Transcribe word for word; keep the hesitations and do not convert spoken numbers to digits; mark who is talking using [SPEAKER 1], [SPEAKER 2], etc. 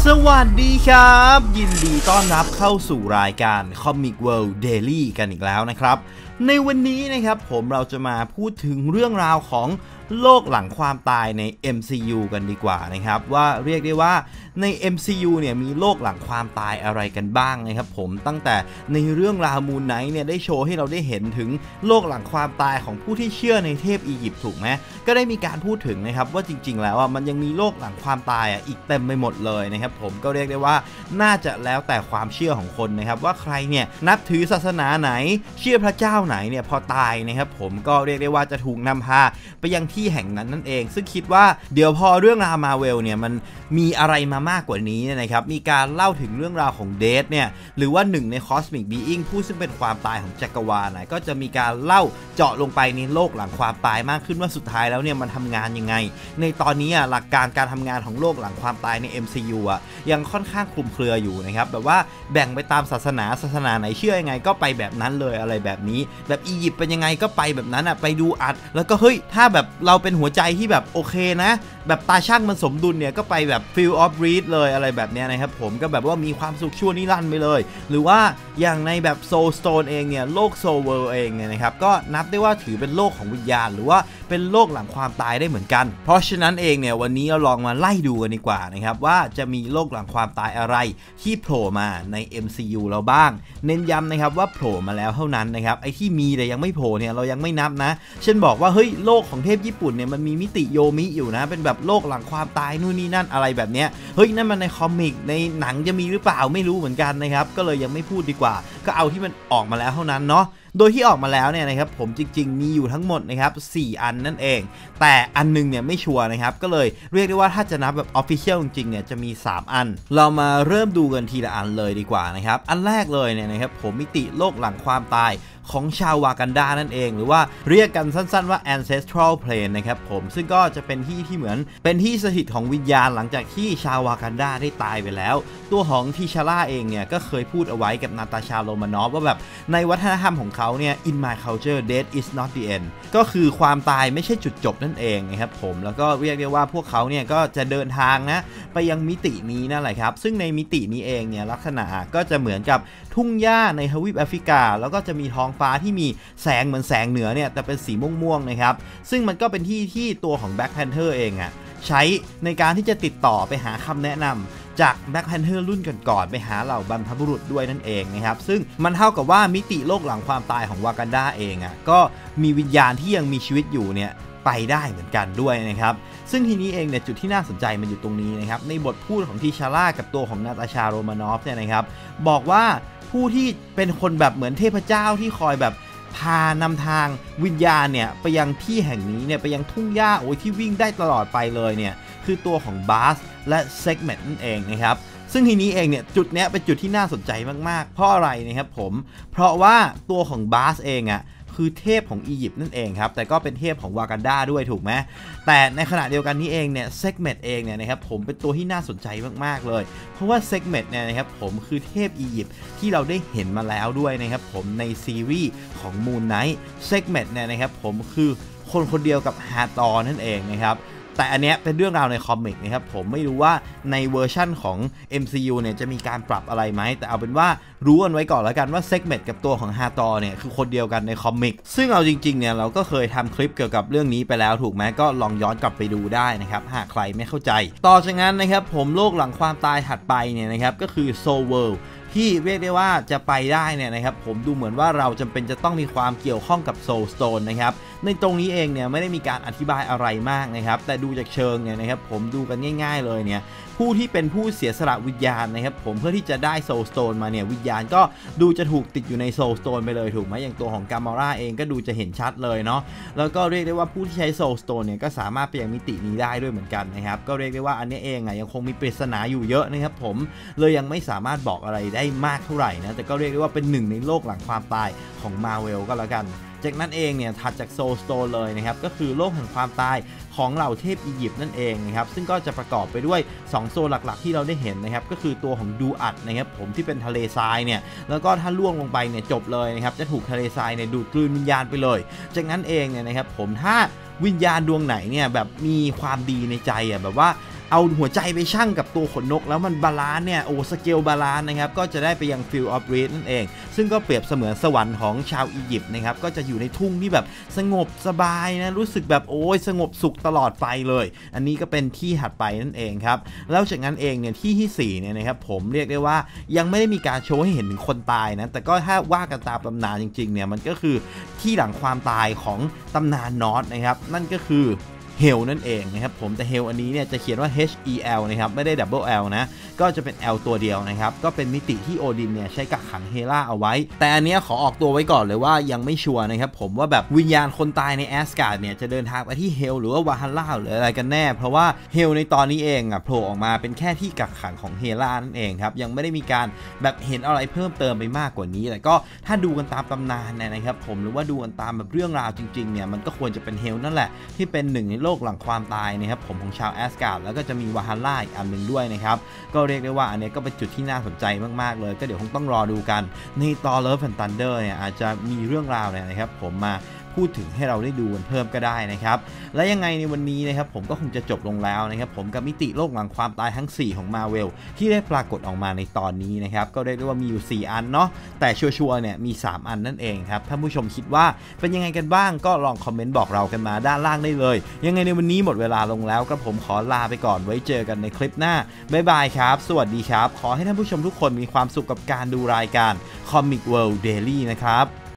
[SPEAKER 1] สวัสดีครับยินดีต้อนรับเข้าสู่รายการ Comic World Daily กันอีกแล้วนะครับในวันนี้นะครับผมเราจะมาพูดถึงเรื่องราวของโลกหลังความตายใน เอ็ม ซี ยู กันดีกว่านะครับว่าเรียกได้ว่าใน เอ็ม ซี ยู เนี่ยมีโลกหลังความตายอะไรกันบ้างนะครับผมตั้งแต่ในเรื่องราวมูนไนท์เนี่ยได้โชว์ให้เราได้เห็นถึงโลกหลังความตายของผู้ที่เชื่อในเทพอียิปต์ถูกไหมก็ได้มีการพูดถึงนะครับว่าจริงๆแล้วอ่ะมันยังมีโลกหลังความตายอ่ะอีกเต็มไปหมดเลยนะครับผมก็เรียกได้ว่าน่าจะแล้วแต่ความเชื่อของคนนะครับว่าใครเนี่ยนับถือศาสนาไหนเชื่อพระเจ้าไหนเนี่ยพอตายนะครับผมก็เรียกได้ว่าจะถูกนำพาไปยังที่แห่งนั้นนั่นเองซึ่งคิดว่าเดี๋ยวพอเรื่องราวมาเวลเนี่ยมันมีอะไรมามากกว่านี้นะครับมีการเล่าถึงเรื่องราวของเดธเนี่ยหรือว่าหนึ่งในคอสมิกบีอิงผู้ซึ่งเป็นความตายของจักรวาลนะก็จะมีการเล่าเจาะลงไปในโลกหลังความตายมากขึ้นว่าสุดท้ายแล้วเนี่ยมันทำงานยังไงในตอนนี้อ่ะหลักการการทำงานของโลกหลังความตายใน เอ็ม ซี ยู อ่ะยังค่อนข้างคลุมเครืออยู่นะครับแบบว่าแบ่งไปตามศาสนาศาสนาไหนเชื่อยังไงก็ไปแบบนั้นเลยอะไรแบบนี้แบบอียิปต์เป็นยังไงก็ไปแบบนั้นอ่ะไปดูอัดแล้วก็เฮ้ยถ้าแบบเราเป็นหัวใจที่แบบโอเคนะแบบตาช่างมันสมดุลเนี่ยก็ไปแบบ Field of Reed เลยอะไรแบบนี้นะครับผมก็แบบว่ามีความสุขชั่วนิรันดร์ไปเลยหรือว่าอย่างในแบบ Soul Stone เองเนี่ยโลก Soul World เองเนี่ยนะครับก็นับได้ว่าถือเป็นโลกของวิญญาณหรือว่าเป็นโลกหลังความตายได้เหมือนกันเพราะฉะนั้นเองเนี่ยวันนี้เราลองมาไล่ดูกันดีกว่านะครับว่าจะมีโลกหลังความตายอะไรที่โผล่มาใน เอ็ม ซี ยู เราบ้างเน้นย้ำนะครับว่าโผล่มาแล้วเท่านั้นนะครับไอ้ที่มีแต่ยังไม่โผล่เนี่ยเรายังไม่นับนะเช่นบอกว่าเฮ้ยโลกของเทพญี่ปุ่นเนี่ยมันมีมิติโยมิอยู่นะเป็นแบบโลกหลังความตายนู่นนี่นั่นอะไรแบบเนี้ยเฮ้ยนั่นมันในคอมิกในหนังจะมีหรือเปล่าไม่รู้เหมือนกันนะครับก็เลยยังไม่พูดดีกว่าก็เอาที่มันออกมาแล้วเท่านั้นเนาะโดยที่ออกมาแล้วเนี่ยนะครับผมจริงๆมีอยู่ทั้งหมดนะครับสี่อันนั่นเองแต่อันนึงเนี่ยไม่ชัวร์นะครับก็เลยเรียกได้ว่าถ้าจะนับแบบ Official จริงๆเนี่ยจะมีสามอันเรามาเริ่มดูกันทีละอันเลยดีกว่านะครับอันแรกเลยเนี่ยนะครับผมมิติโลกหลังความตายของชาววากันดานั่นเองหรือว่าเรียกกันสั้นๆว่า Ancestral Plane นะครับผมซึ่งก็จะเป็นที่ที่เหมือนเป็นที่สถิตของวิญญาณหลังจากที่ชาววากันดาได้ตายไปแล้วตัวของทิชาร่าเองเนี่ยก็เคยพูดเอาไว้กับนาตาชาโรมานอฟว่าแบบในวัฒนธรรมของเขาเนี่ย In my culture death is not the end ก็คือความตายไม่ใช่จุดจบนั่นเองนะครับผมแล้วก็เรียกได้ว่าพวกเขาเนี่ยก็จะเดินทางนะไปยังมิตินี้นั่นแหละครับซึ่งในมิตินี้เองเนี่ยลักษณะก็จะเหมือนกับทุ่งหญ้าในทวีปแอฟริกาแล้วก็จะมีท้องฟ้าที่มีแสงเหมือนแสงเหนือเนี่ยแต่เป็นสีม่วงๆนะครับซึ่งมันก็เป็นที่ที่ตัวของ Black Panther เองอะใช้ในการที่จะติดต่อไปหาคำแนะนำจาก Black Panther รุ่นก่อนๆไปหาเหล่าบรรพบุรุษด้วยนั่นเองนะครับซึ่งมันเท่ากับว่ามิติโลกหลังความตายของวากันดาเองอะก็มีวิญญาณที่ยังมีชีวิตอยู่เนี่ยไปได้เหมือนกันด้วยนะครับซึ่งทีนี้เองเนี่ยจุดที่น่าสนใจมันอยู่ตรงนี้นะครับในบทพูดของทิชาร่ากับตัวของนาตาชาโรมานอฟเนี่ยนะครับบอกว่าผู้ที่เป็นคนแบบเหมือนเทพเจ้าที่คอยแบบพานำทางวิญญาณเนี่ยไปยังที่แห่งนี้เนี่ยไปยังทุ่งหญ้าโอ้ยที่วิ่งได้ตลอดไปเลยเนี่ยคือตัวของบาสและเซกเมนต์นั่นเองนะครับซึ่งทีนี้เองเนี่ยจุดเนี้ยเป็นจุดที่น่าสนใจมากๆเพราะอะไรนะครับผมเพราะว่าตัวของบาสเองอะคือเทพของอียิปต์นั่นเองครับแต่ก็เป็นเทพของวากันดาด้วยถูกไหมแต่ในขณะเดียวกันนี้เองเนี่ยเซกเมนต์เองเนี่ยนะครับผมเป็นตัวที่น่าสนใจมากๆเลยเพราะว่าเซกเมนต์เนี่ยนะครับผมคือเทพอียิปต์ที่เราได้เห็นมาแล้วด้วยนะครับผมในซีรีส์ของมูนไนท์เซกเมนต์เนี่ยนะครับผมคือคนคนเดียวกับฮาตอร์นั่นเองนะครับแต่อันเนี้ยเป็นเรื่องราวในคอมิกนะครับผมไม่รู้ว่าในเวอร์ชั่นของ เอ็ม ซี ยู เนี่ยจะมีการปรับอะไรไหมแต่เอาเป็นว่ารู้กันไว้ก่อนแล้วกันว่าเซกเมนต์กับตัวของฮาตอร์เนี่ยคือคนเดียวกันในคอมิกซึ่งเอาจริงๆเนี่ยเราก็เคยทำคลิปเกี่ยวกับเรื่องนี้ไปแล้วถูกไหมก็ลองย้อนกลับไปดูได้นะครับหากใครไม่เข้าใจต่อจากนั้นนะครับผมโลกหลังความตายถัดไปเนี่ยนะครับก็คือ Soul Worldที่เรียกได้ว่าจะไปได้เนี่ยนะครับผมดูเหมือนว่าเราจำเป็นจะต้องมีความเกี่ยวข้องกับ Soul Stone นะครับในตรงนี้เองเนี่ยไม่ได้มีการอธิบายอะไรมากนะครับแต่ดูจากเชิงเนี่ยนะครับผมดูกันง่ายๆเลยเนี่ยผู้ที่เป็นผู้เสียสละวิญญาณนะครับผมเพื่อที่จะได้ Soul Stone มาเนี่ยวิญญาณก็ดูจะถูกติดอยู่ใน Soul Stone ไปเลยถูกไหมอย่างตัวของกา m าร่าเองก็ดูจะเห็นชัดเลยเนาะแล้วก็เรียกได้ว่าผู้ที่ใช้ Soul Stone เนี่ยก็สามารถไปยังมิตินี้ได้ด้วยเหมือนกันนะครับก็เรียกได้ว่าอันนี้เองอ่ะยังคงมีปริศนาอยู่เยอะนะครับผมเลยยังไม่สามารถบอกอะไรได้มากเท่าไหร่นะแต่ก็เรียกได้ว่าเป็นหนึ่งในโลกหลังความตายของ Marvel ก็แล้วกันจากนั้นเองเนี่ยถัดจาก Soul Stone เลยนะครับก็คือโลกแห่งความตายของเหล่าเทพอียิปต์นั่นเองนะครับซึ่งก็จะประกอบไปด้วยสองโซนหลักๆที่เราได้เห็นนะครับก็คือตัวของดูอัดนะครับผมที่เป็นทะเลทรายเนี่ยแล้วก็ถ้าล่วงลงไปเนี่ยจบเลยนะครับจะถูกทะเลทรายเนี่ยดูดกลืนวิญญาณไปเลยจากนั้นเองเนี่ยนะครับผมถ้าวิญญาณดวงไหนเนี่ยแบบมีความดีในใจอ่ะแบบว่าเอาหัวใจไปชั่งกับตัวขนนกแล้วมันบาลานซ์เนี่ยโอ้สเกลบาลานซ์นะครับก็จะได้ไปยัง Field of Reeds นั่นเองซึ่งก็เปรียบเสมือนสวรรค์ของชาวอียิปต์นะครับก็จะอยู่ในทุ่งที่แบบสงบสบายนะรู้สึกแบบโอ้ยสงบสุขตลอดไปเลยอันนี้ก็เป็นที่ถัดไปนั่นเองครับแล้วจากนั้นเองเนี่ยที่ที่สี่เนี่ยนะครับผมเรียกได้ว่ายังไม่ได้มีการโชว์ให้เห็นถึงคนตายนะแต่ก็ถ้าว่ากันตามตำนานจริงๆเนี่ยมันก็คือที่หลังความตายของตำนานนอร์สนะครับนั่นก็คือเฮลนั่นเองนะครับผมแต่เฮลอันนี้เนี่ยจะเขียนว่า H E L นะครับไม่ได้ Double L นะก็จะเป็น L ตัวเดียวนะครับก็เป็นมิติที่โอดินเนี่ยใช้กักขังเฮล่าเอาไว้แต่อันนี้ขอออกตัวไว้ก่อนเลยว่ายังไม่ชัวร์นะครับผมว่าแบบวิญญาณคนตายในแอสการ์ดเนี่ยจะเดินทางไปที่เฮลหรือว่าวาฮัลล่าหรืออะไรกันแน่เพราะว่าเฮลในตอนนี้เองอ่ะโผล่ออกมาเป็นแค่ที่กักขังของเฮล่านั่นเองครับยังไม่ได้มีการแบบเห็นอะไรเพิ่มเติมไปมากกว่านี้แต่ก็ถ้าดูกันตามตำนานเนี่ยนะครับผมหรือว่าดูกันตามแบบเรื่องราวจริงๆเนี่ยมันก็ควรจะเป็นเฮลนั่นแหละที่เป็นหนึ่งในโลกหลังความตายนะครับผมของชาวแอสการ์ดแล้วก็จะมีวาฮัลล่าอีกอันหนึ่งด้วยนะครับก็เรียกได้ว่าอันนี้ก็เป็นจุดที่น่าสนใจมากๆเลยก็เดี๋ยวคงต้องรอดูกันในตอน Love and Thunder เนี่ยอาจจะมีเรื่องราวเนี่ยนะครับผมมาพูดถึงให้เราได้ดูกันเพิ่มก็ได้นะครับและยังไงในวันนี้นะครับผมก็คงจะจบลงแล้วนะครับผมกับมิติโลกหลังความตายทั้งสี่ของ Marvel ที่ได้ปรากฏออกมาในตอนนี้นะครับก็เรียกได้ว่ามีอยู่สี่อันเนาะแต่ชัวร์ๆเนี่ยมีสามอันนั่นเองครับถ้าผู้ชมคิดว่าเป็นยังไงกันบ้างก็ลองคอมเมนต์บอกเรากันมาด้านล่างได้เลยยังไงในวันนี้หมดเวลาลงแล้วก็ผมขอลาไปก่อนไว้เจอกันในคลิปหน้าบ๊ายบายครับสวัสดีครับขอให้ท่านผู้ชมทุกคนมีความสุขกับการดูรายการ Comic World Daily นะครับ